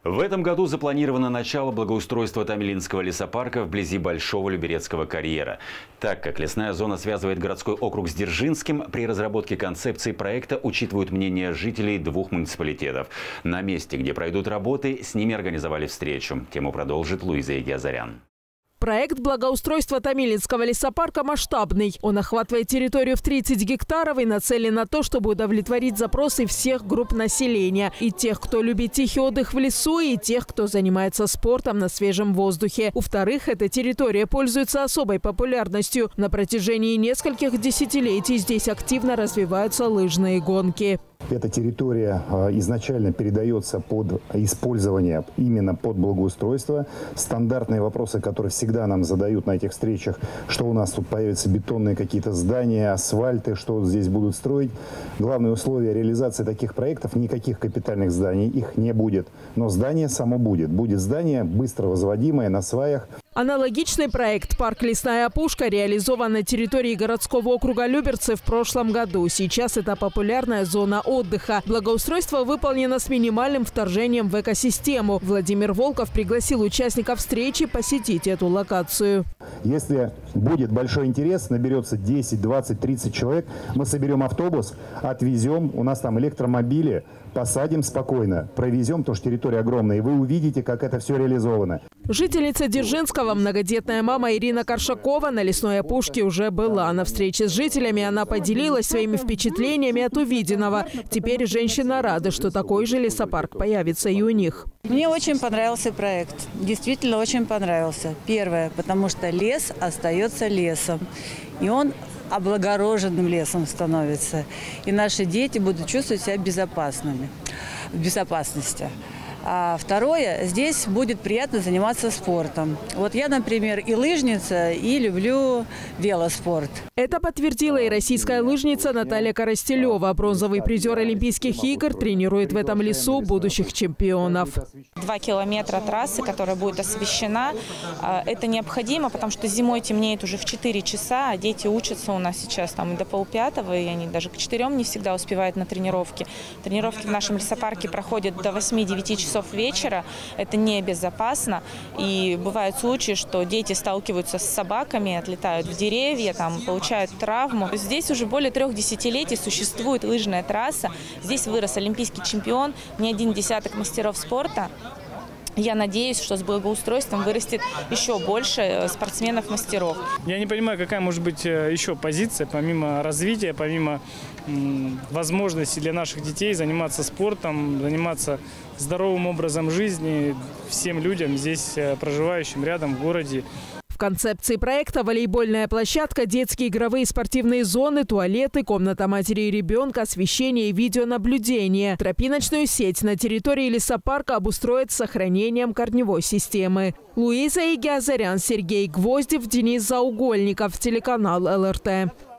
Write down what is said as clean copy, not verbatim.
В этом году запланировано начало благоустройства Томилинского лесопарка вблизи Большого Люберецкого карьера. Так как лесная зона связывает городской округ с Дзержинским, при разработке концепции проекта учитывают мнение жителей двух муниципалитетов. На месте, где пройдут работы, с ними организовали встречу. Тему продолжит Луиза Егиазарян. Проект благоустройства Томилинского лесопарка масштабный. Он охватывает территорию в 30 гектаров и нацелен на то, чтобы удовлетворить запросы всех групп населения. И тех, кто любит тихий отдых в лесу, и тех, кто занимается спортом на свежем воздухе. У-вторых, эта территория пользуется особой популярностью. На протяжении нескольких десятилетий здесь активно развиваются лыжные гонки. Эта территория изначально передается под использование именно под благоустройство. Стандартные вопросы, которые всегда нам задают на этих встречах, что у нас тут появятся бетонные какие-то здания, асфальты, что здесь будут строить. Главное условие реализации таких проектов – никаких капитальных зданий, их не будет. Но здание само будет. Будет здание быстро возводимое на сваях. Аналогичный проект «Парк Лесная опушка» реализован на территории городского округа Люберцы в прошлом году. Сейчас это популярная зона отдыха. Благоустройство выполнено с минимальным вторжением в экосистему. Владимир Волков пригласил участников встречи посетить эту локацию. Если будет большой интерес, наберется 10, 20, 30 человек, мы соберем автобус, отвезем, у нас там электромобили, посадим спокойно, провезем, потому что территория огромная, и вы увидите, как это все реализовано. Жительница Дзержинского, многодетная мама Ирина Коршакова на лесной опушке уже была. На встрече с жителями она поделилась своими впечатлениями от увиденного. Теперь женщина рада, что такой же лесопарк появится и у них. Мне очень понравился проект. Действительно очень понравился. Первое, потому что лес остается лесом. И он облагороженным лесом становится. И наши дети будут чувствовать себя безопасными, в безопасности. А второе, здесь будет приятно заниматься спортом. Вот я, например, и лыжница, и люблю велоспорт. Это подтвердила и российская лыжница Наталья Коростелева. Бронзовый призер Олимпийских игр тренирует в этом лесу будущих чемпионов. 2 километра трассы, которая будет освещена, это необходимо, потому что зимой темнеет уже в 4 часа, а дети учатся у нас сейчас там до 4:30, и они даже к 4 не всегда успевают на тренировки. Тренировки в нашем лесопарке проходят до 8-9 часов вечера. Это небезопасно. И бывают случаи, что дети сталкиваются с собаками, отлетают в деревья, там, получают травму. Здесь уже более 3 десятилетий существует лыжная трасса. Здесь вырос олимпийский чемпион, не один десяток мастеров спорта. Я надеюсь, что с благоустройством вырастет еще больше спортсменов-мастеров. Я не понимаю, какая может быть еще позиция, помимо развития, помимо возможности для наших детей заниматься спортом, заниматься здоровым образом жизни всем людям, здесь проживающим рядом в городе. В концепции проекта волейбольная площадка, детские игровые спортивные зоны, туалеты, комната матери и ребенка, освещение и видеонаблюдение. Тропиночную сеть на территории лесопарка обустроят с сохранением корневой системы. Луиза Егиазарян, Сергей Гвоздев, Денис Заугольников, телеканал ЛРТ.